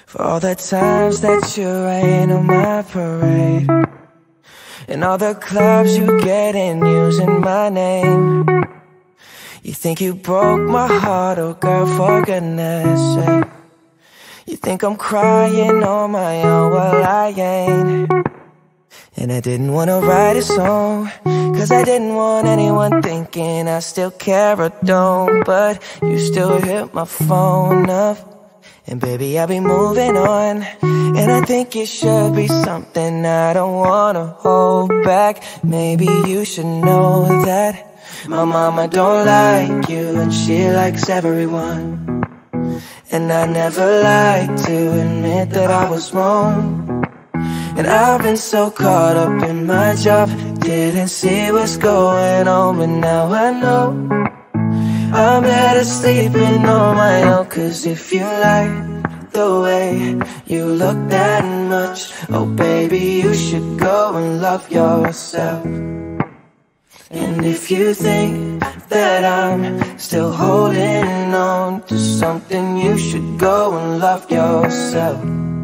For all the times that you rain on my parade, and all the clubs you get in using my name. You think you broke my heart, oh girl, for goodness sake. You think I'm crying on my own, well I ain't. And I didn't wanna write a song, cause I didn't want anyone thinking I still care or don't. But you still hit my phone up, and baby, I'll be moving on. And I think it should be something I don't wanna hold back. Maybe you should know that my mama don't like you, and she likes everyone. And I never like to admit that I was wrong. And I've been so caught up in my job, didn't see what's going on. But now I know I'm better sleeping on my own. Cause if you like the way you look that much, oh baby, you should go and love yourself. And if you think that I'm still holding on to something, you should go and love yourself.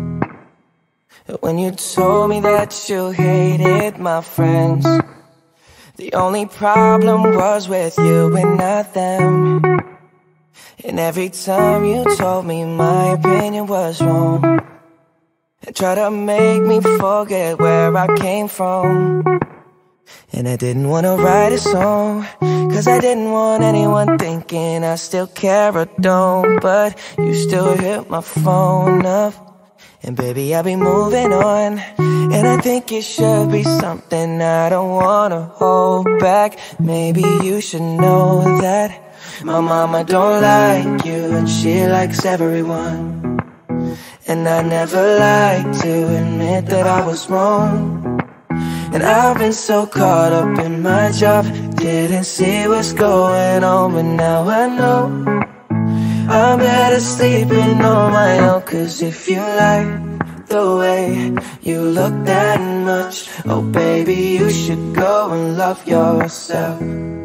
When you told me that you hated my friends, the only problem was with you and not them. And every time you told me my opinion was wrong, and tried to make me forget where I came from. And I didn't wanna write a song, cause I didn't want anyone thinking I still care or don't. But you still hit my phone up, and baby, I'll be moving on. And I think it should be something I don't wanna hold back. Maybe you should know that my mama don't like you, and she likes everyone. And I never like to admit that I was wrong. And I've been so caught up in my job, didn't see what's going on. But now I know I'm better sleeping on my own. Cause if you like the way you look that much, oh baby, you should go and love yourself.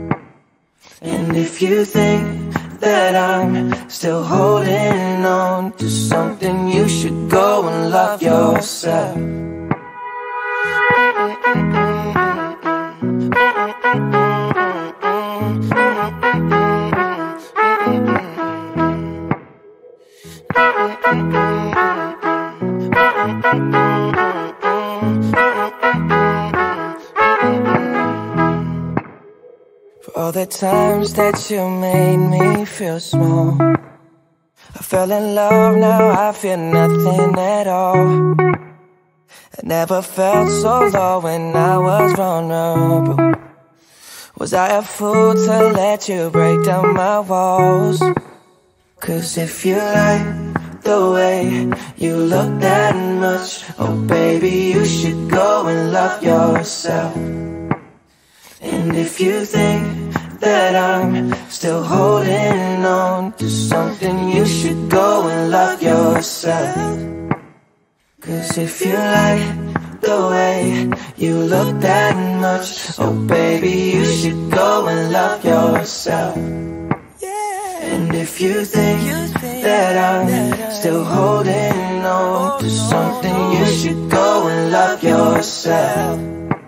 And if you think that I'm still holding on to something, you should go and love yourself. For all the times that you made me feel small, I fell in love, now I feel nothing at all. I never felt so low when I was vulnerable. Was I a fool to let you break down my walls? Cause if you like the way you look that much, oh baby, you should go and love yourself. And if you think that I'm still holding on to something, you should go and love yourself. Cause if you like the way you look that much, oh baby, you should go and love yourself. And if you think that I'm still holding on to something, you should go and love yourself.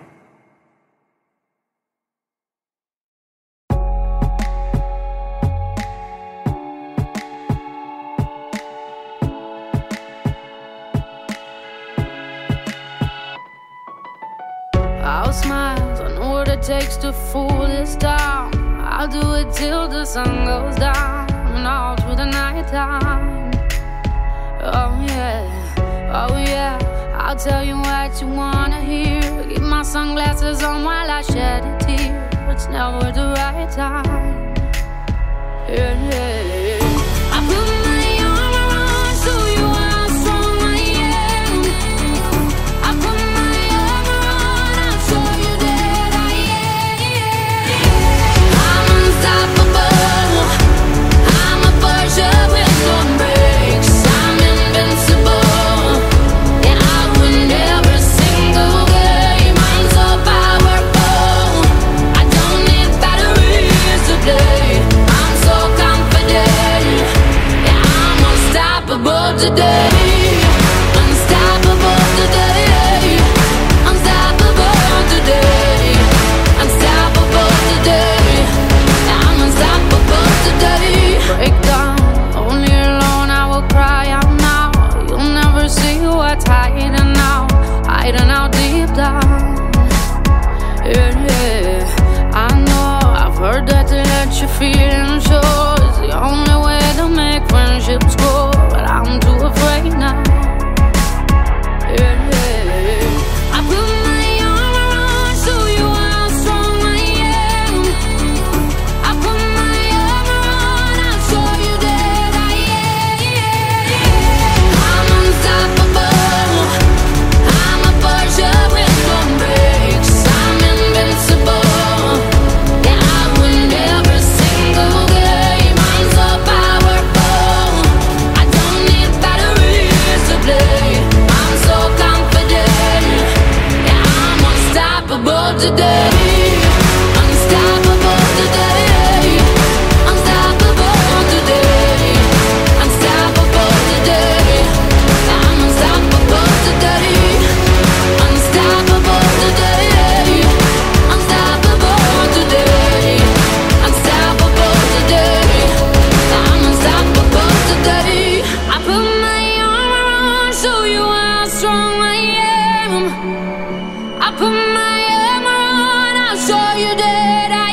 I'll smile, I know what it takes to fool this town. I'll do it till the sun goes down, and all through the night time. Oh yeah, I'll tell you what you wanna hear. Keep my sunglasses on while I shed a tear. It's never the right time. Yeah. I put my arm around so you are strong, I am. I put my arm around, I'll show you that I am. I'm unstoppable, I'm a Porsche with no brakes. I'm invincible, yeah, I win every single game. I'm so powerful, I don't need batteries to play. I'm so confident, yeah, I'm unstoppable today. show you how strong I am. I put my armor on, I'll show you that I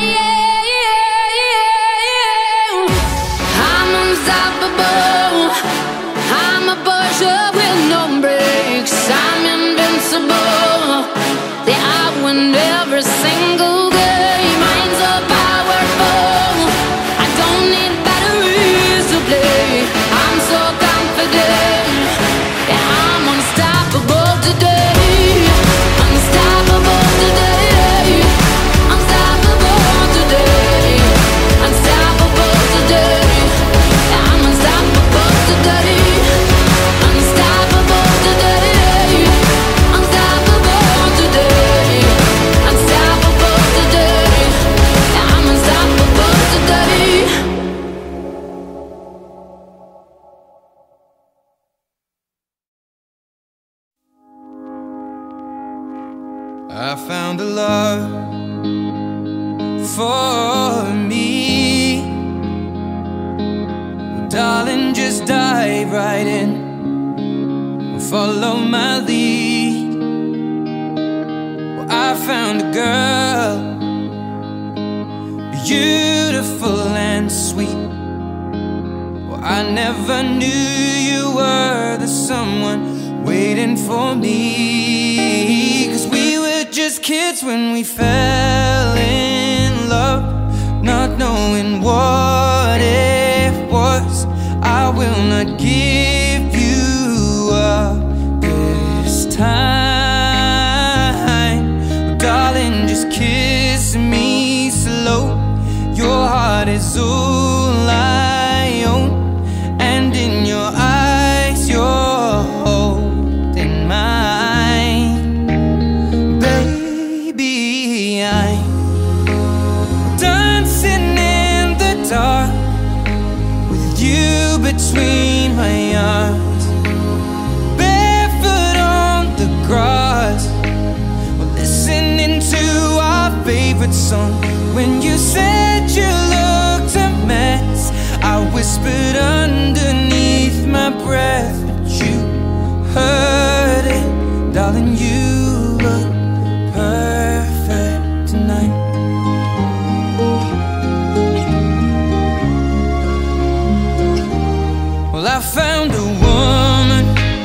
am. I'm unstoppable, I'm a pusher with no brakes. I'm invincible, yeah, I win every single game. Mine's so powerful, I don't need batteries to play. I'm so confident, yeah, I'm unstoppable today. Unstoppable today. Unstoppable today. Unstoppable today. Yeah, I'm unstoppable today. Unstoppable today. Unstoppable today. Unstoppable today. Yeah, I'm unstoppable today. I found a love for me. Darling, just dive right in, follow my lead. Well, I found a girl, beautiful and sweet. Well, I never knew you were the someone waiting for me. 'Cause we were just kids when we fell in love, not knowing what it was. I will not give you up this time. Darling, just kiss me slow. Your heart is all I own, and in your eyes you're holding mine. Baby, I'm dancing in the dark with you between my arms, barefoot on the grass. We're listening to our favorite song. When you said you looked a mess, I whispered underneath my breath, but you heard it. Darling, you look perfect tonight. Well, I found a woman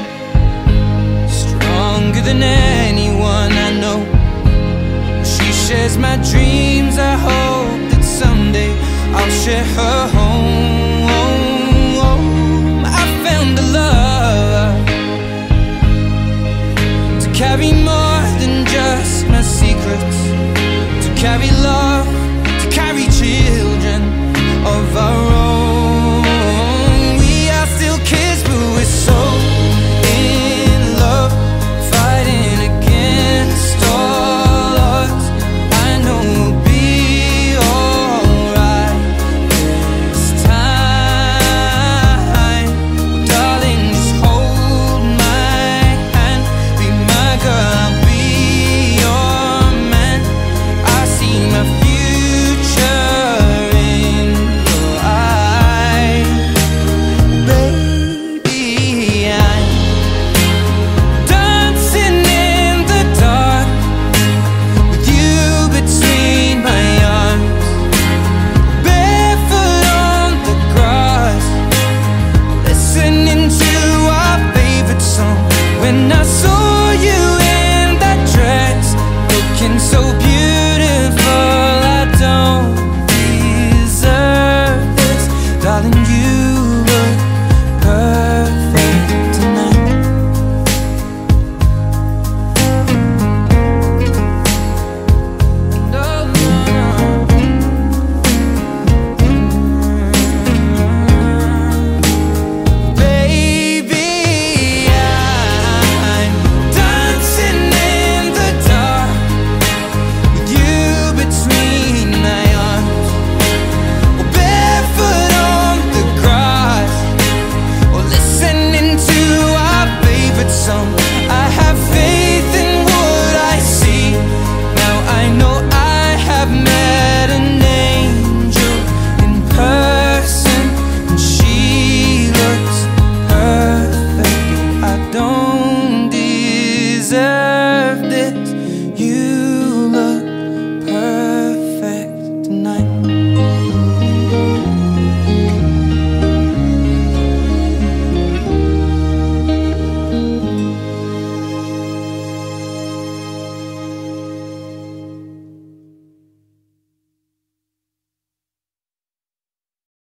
stronger than anyone I know. She shares my dreams. I hope that someday I'll share her home. I found a love to carry more than just my secrets, to carry love